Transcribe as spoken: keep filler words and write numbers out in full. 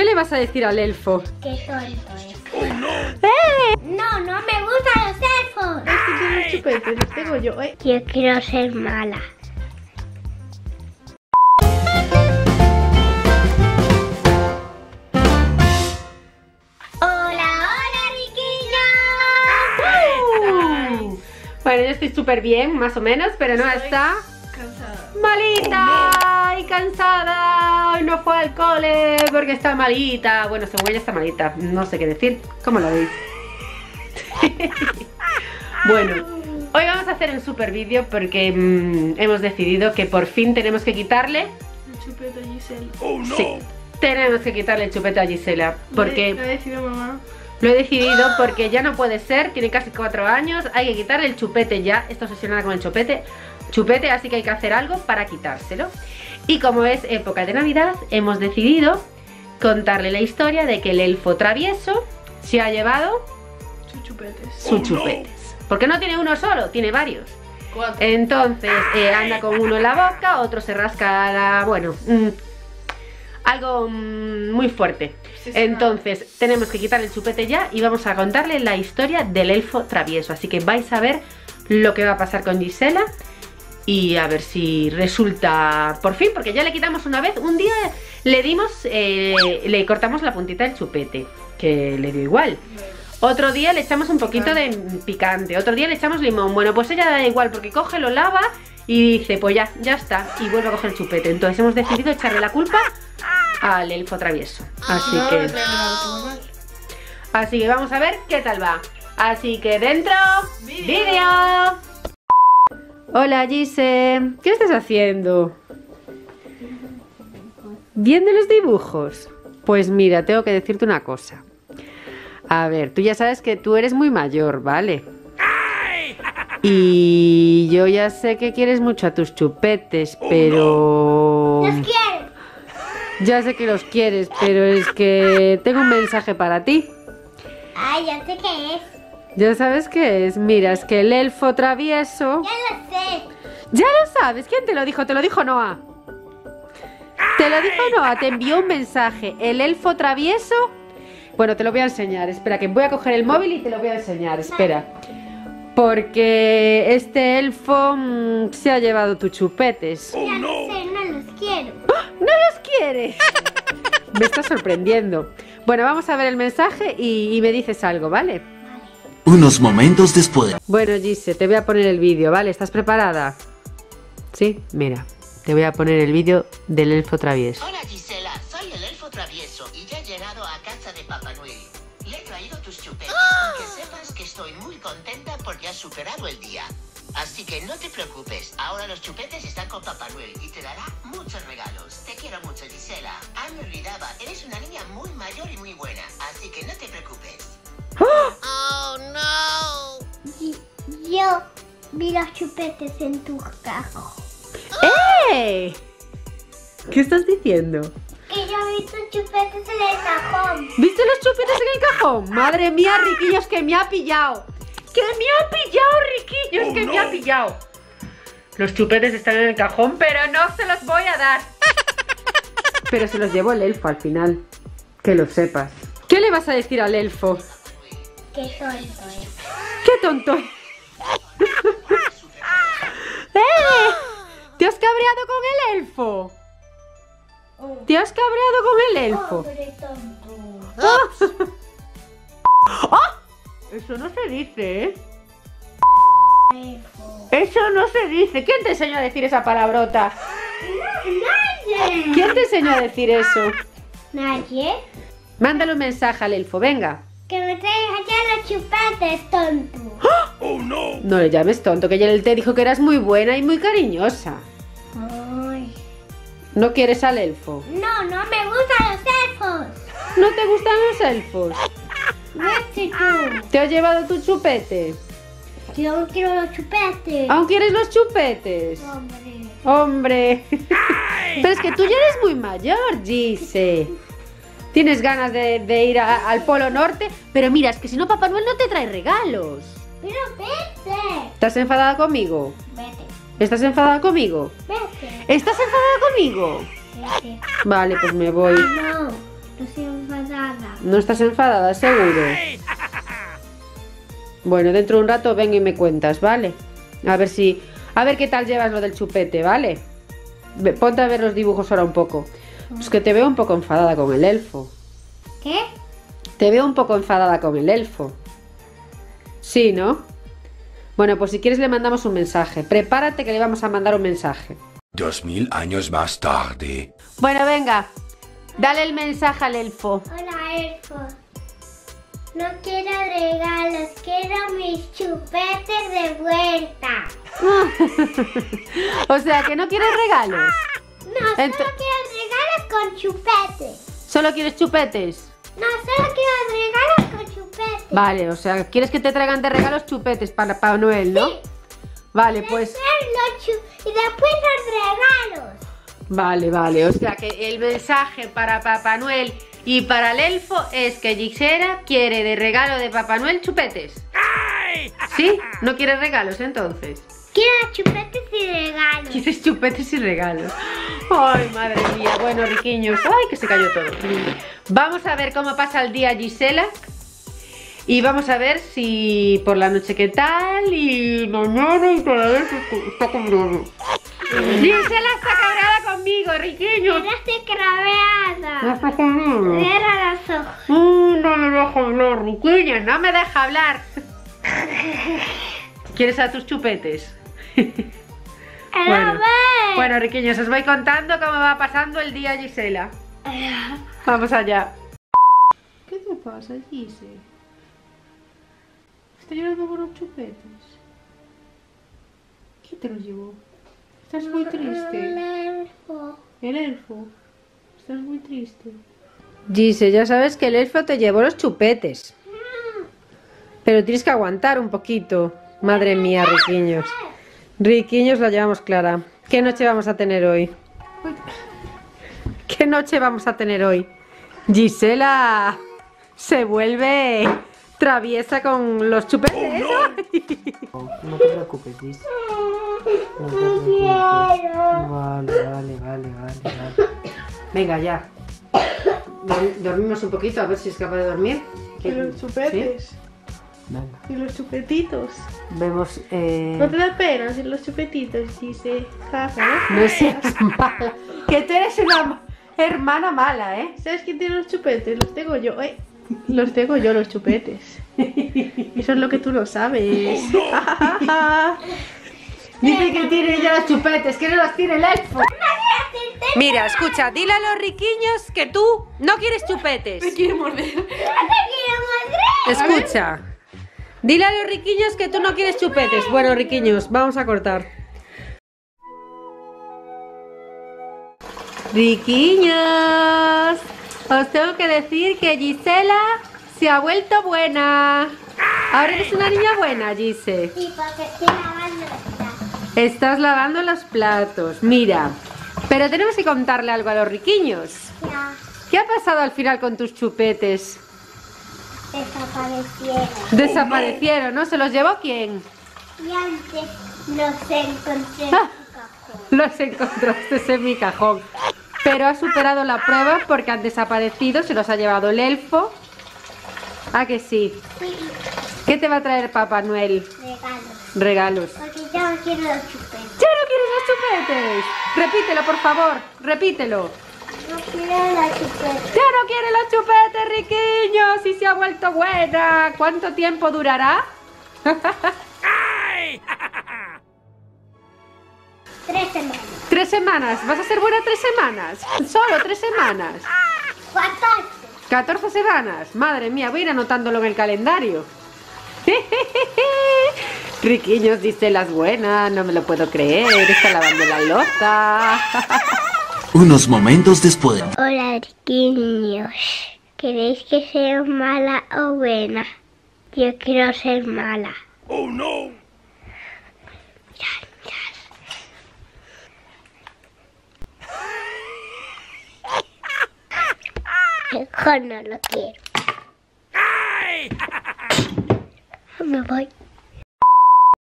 ¿Qué le vas a decir al elfo? Qué tonto es. Oh, no. ¡Eh! No, no me gustan los elfos. Este tiene los chupetes, los tengo yo, ¿eh? Yo quiero ser mala. Hola, hola, riquillos. Uh, bueno, yo estoy súper bien, más o menos, pero no está Cansada. malita y cansada. Hoy no fue al cole porque está malita. Bueno, según ella está malita, no sé qué decir. ¿Cómo lo veis? Bueno, hoy vamos a hacer un super vídeo porque mmm, hemos decidido que por fin tenemos que quitarle El chupete a Giselle. Oh no. Sí, tenemos que quitarle el chupete a Gisela. Porque Lo ha decidido mamá. lo he decidido porque ya no puede ser. Tiene casi cuatro años. Hay que quitarle el chupete ya. Está obsesionada con el chupete Chupete, así que hay que hacer algo para quitárselo. Y como es época de Navidad, hemos decidido contarle la historia de que el elfo travieso se ha llevado Sus chupetes. sus Oh, no. chupetes. Porque no tiene uno solo, tiene varios. Cuatro. Entonces eh, anda con uno en la boca, otro se rasca la... Bueno, mm, algo mm, muy fuerte. Entonces tenemos que quitarle el chupete ya y vamos a contarle la historia del elfo travieso. Así que vais a ver lo que va a pasar con Gisela y a ver si resulta por fin, porque ya le quitamos una vez. Un día le dimos, eh, le cortamos la puntita del chupete, que le dio igual. Otro día le echamos un poquito de picante, otro día le echamos limón. Bueno, pues ella da igual porque coge, lo lava y dice, pues ya, ya está. Y vuelve a coger el chupete. Entonces hemos decidido echarle la culpa al elfo travieso. Así No, que... no, no, no, no. Así que vamos a ver qué tal va. Así que dentro, Vídeo. vídeo. Hola Gise, ¿qué estás haciendo? ¿Viendo los dibujos? Pues mira, tengo que decirte una cosa. A ver, tú ya sabes que tú eres muy mayor, ¿vale? Y yo ya sé que quieres mucho a tus chupetes, pero... Los quiero. Ya sé que los quieres, pero es que tengo un mensaje para ti. Ay, ya sé qué es. ¿Ya sabes qué es? Mira, es que el elfo travieso... Ya lo sé. ¡Ya lo sabes! ¿Quién te lo dijo? Te lo dijo Noah. Te lo dijo Noah, te envió un mensaje. El elfo travieso... Bueno, te lo voy a enseñar. Espera, que voy a coger el móvil y te lo voy a enseñar. Espera. Porque este elfo mmm, se ha llevado tus chupetes. Ya lo sé, no los quiero. ¡No los quieres! Me está sorprendiendo. Bueno, vamos a ver el mensaje y, y me dices algo, ¿vale? Unos momentos después. Bueno, Gise, te voy a poner el vídeo, ¿vale? ¿Estás preparada? Sí, mira. Te voy a poner el vídeo del elfo travieso. Hola Gisela, soy el elfo travieso y ya he llegado a casa de Papá Noel. Le he traído tus chupetes y que sepas que estoy muy contenta porque has superado el día. Así que no te preocupes, ahora los chupetes están con Papá Noel y te dará muchos regalos. Te quiero mucho Gisela. Ah, me olvidaba, eres una niña muy mayor y muy buena, así que no te preocupes. Oh, no. Yo vi los chupetes en tu cajón. ¡Eh! ¿Qué estás diciendo? Que yo vi tus chupetes en el cajón. ¿Viste los chupetes en el cajón? Madre mía, Riquillos, que me ha pillado. ¡Que me ha pillado, Riquillos! Oh, ¡Que no. me ha pillado! Los chupetes están en el cajón, pero no se los voy a dar. Pero se los llevó el elfo al final. Que lo sepas. ¿Qué le vas a decir al elfo? Qué tonto es. ¡Qué tonto! ¡Eh! ¿Te has cabreado con el elfo? ¿Te has cabreado con el elfo? Pobre tonto. ¡Ah! ¡Ah! Eso no se dice, ¿eh? Elfo. Eso no se dice. ¿Quién te enseñó a decir esa palabrota? Nadie. ¿Quién te enseñó a decir eso? Nadie. Mándale un mensaje al elfo, venga. Que me traigas allá los chupetes, tonto. Oh no. No le llames tonto, que ayer él te dijo que eras muy buena y muy cariñosa. Ay. ¿No quieres al elfo? No, no me gustan los elfos. ¿No te gustan los elfos? Vete tú. ¿Te has llevado tu chupete? Yo no quiero los chupetes. ¿Aún quieres los chupetes? Hombre. Hombre. Pero es que tú ya eres muy mayor, Gise. Tienes ganas de, de ir a- al Polo Norte, pero mira, es que si no Papá Noel no te trae regalos. Pero vete. ¿Estás enfadada conmigo? Vete. ¿Estás enfadada conmigo? Vete. ¿Estás enfadada conmigo? Vete. Vale, pues me voy. No. No sé enfadada. ¿No estás enfadada, seguro? Bueno, dentro de un rato ven y me cuentas, ¿vale? A ver si... A ver qué tal llevas lo del chupete, ¿vale? Ve, ponte a ver los dibujos ahora un poco. Es que te veo un poco enfadada con el elfo. ¿Qué? Te veo un poco enfadada con el elfo. Sí, ¿no? Bueno, pues si quieres le mandamos un mensaje. Prepárate que le vamos a mandar un mensaje. Dos mil años más tarde. Bueno, venga. Dale el mensaje al elfo. Hola, elfo. No quiero regalos, quiero mis chupetes de vuelta. O sea, que no quieres regalos. No, solo Ento- quiero regalos con chupetes. ¿Solo quieres chupetes? No, solo quiero regalos con chupetes. Vale, o sea, quieres que te traigan de regalos chupetes para Papá Noel, ¿no? Sí. Vale, pues... Los chu- y después los regalos. Vale, vale, o sea que el mensaje para Papá Noel y para el elfo es que Gisela quiere de regalo de Papá Noel chupetes. ¿Sí? ¿No quieres regalos entonces? Quiero chupetes y regalos. Quieres chupetes y regalos. Ay, madre mía. Bueno, riquiños. Ay, que se cayó todo. Vamos a ver cómo pasa el día Gisela. Y vamos a ver si por la noche qué tal. Y mañana y para ver si está cabreado. Gisela está cabreada conmigo, riquiños. Pero estoy craveada. No está cabreado. Cierra los ojos. Uh, no me deja hablar, riquiños. No me deja hablar. ¿Quieres a tus chupetes? Bueno, bueno, riquiños, os voy contando cómo va pasando el día Gisela. Vamos allá. ¿Qué te pasa, Gise? ¿Estás llorando por los chupetes? ¿Quién te los llevó? Estás muy triste. El elfo. El elfo. Estás muy triste. Gise, ya sabes que el elfo te llevó los chupetes. Pero tienes que aguantar un poquito. Madre mía, riquiños. Riquiños, la llevamos clara. ¿Qué noche vamos a tener hoy? ¿Qué noche vamos a tener hoy? Gisela se vuelve traviesa con los chupetes. Oh, no. No te preocupes, Gis. No te preocupes. Vale, vale, vale, vale, vale. Venga, ya. Dor- Dormimos un poquito, a ver si es capaz de dormir. Y los chupetes. ¿Sí? Venga. Y los chupetitos. Vemos... Eh... ¿No te da pena hacer los chupetitos? Dice, jaja. No seas mala. Que tú eres una hermana mala, ¿eh? ¿Sabes quién tiene los chupetes? Los tengo yo, eh. Los tengo yo, los chupetes. Eso es lo que tú no sabes. Dice que tiene ella los chupetes, que no los tiene el elfo. Mira, escucha, dile a los riquiños que tú no quieres chupetes. Me quiere morder. Escucha. Dile a los riquiños que tú no quieres chupetes. Bueno, riquiños, vamos a cortar. Riquiños, os tengo que decir que Gisela se ha vuelto buena. Ahora eres una niña buena, Gise. Sí, porque estoy lavando los platos. Estás lavando los platos. Mira, pero tenemos que contarle algo a los riquiños. Ya ¿Qué ha pasado al final con tus chupetes? desaparecieron. Desaparecieron, ¿no? ¿Se los llevó quién? Y antes los encontré en Ah. su cajón. Los encontraste en mi cajón. Pero has superado la prueba porque han desaparecido, se los ha llevado el elfo. ¿Ah, que sí? Sí, ¿Qué te va a traer Papá Noel? regalos. Regalos. Porque yo no quiero los chupetes. ¡Ya no quieres los chupetes! Repítelo, por favor, repítelo. No quiero los chupetes. ¡Ya no quiere los chupetes, riquiños! ¡Y se ha vuelto buena! ¿Cuánto tiempo durará? Tres semanas. Tres semanas. ¿Vas a ser buena tres semanas? Solo tres semanas. ¿Cuántas? catorce semanas. Madre mía, voy a ir anotándolo en el calendario. Riquiños, dice las buenas. No me lo puedo creer. Está lavando la loza. Unos momentos después. Hola, riquiños. ¿Queréis que sea mala o buena? Yo quiero ser mala. Oh no! Mejor no lo quiero. Me voy.